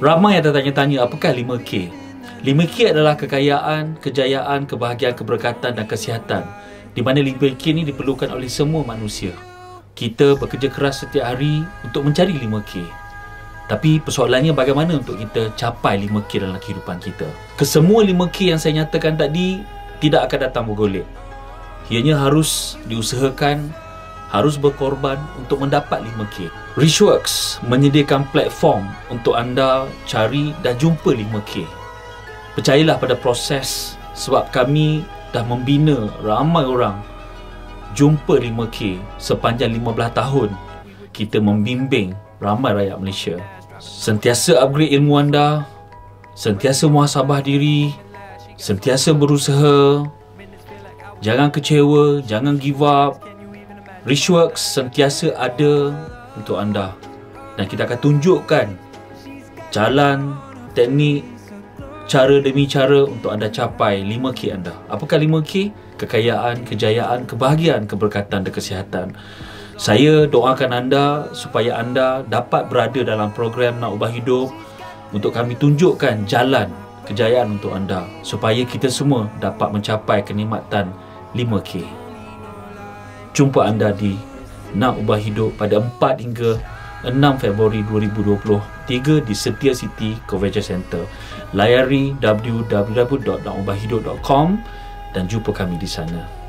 Ramai yang tertanya-tanya, apakah 5K? 5K adalah kekayaan, kejayaan, kebahagiaan, keberkatan dan kesihatan, di mana 5K ini diperlukan oleh semua manusia. Kita bekerja keras setiap hari untuk mencari 5K. Tapi persoalannya bagaimana untuk kita capai 5K dalam kehidupan kita. Kesemua 5K yang saya nyatakan tadi tidak akan datang bergolek. Ianya harus diusahakan, harus berkorban untuk mendapat 5K. Richworks menyediakan platform untuk anda cari dan jumpa 5K. Percayalah pada proses, sebab kami dah membina ramai orang jumpa 5K sepanjang 15 tahun. Kita membimbing ramai rakyat Malaysia. Sentiasa upgrade ilmu anda, sentiasa muhasabah diri, sentiasa berusaha, jangan kecewa, jangan give up. Richworks sentiasa ada untuk anda, dan kita akan tunjukkan jalan, teknik, cara demi cara untuk anda capai 5K anda. Apakah 5K? Kekayaan, kejayaan, kebahagiaan, keberkatan dan kesihatan. Saya doakan anda supaya anda dapat berada dalam program Nak Ubah Hidup untuk kami tunjukkan jalan kejayaan untuk anda, supaya kita semua dapat mencapai kenikmatan 5K. Jumpa anda di Nak Ubah Hidup pada 4 hingga 6 Februari 2023 di Setia City Convention Center. Layari www.nakubahhidup.com dan jumpa kami di sana.